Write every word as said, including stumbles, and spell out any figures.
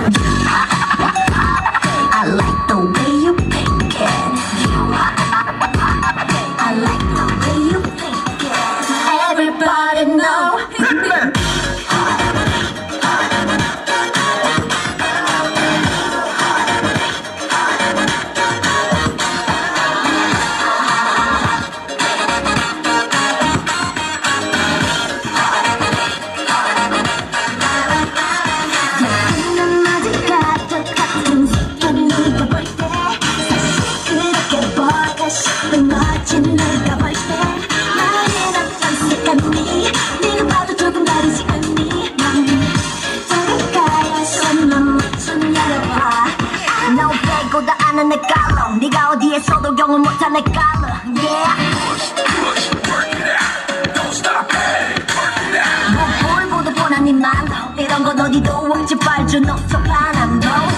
I like the way you pick it. I like the way you pick it. Everybody know. 내 깔로 네가 어디에서도 경험 못한 내 깔로 yeah Push, push, work it out Don't stop it, work it out 뭐 볼보도 뻔한 네 말로 이런 건 어디도 없지 빨주 녹초 반환도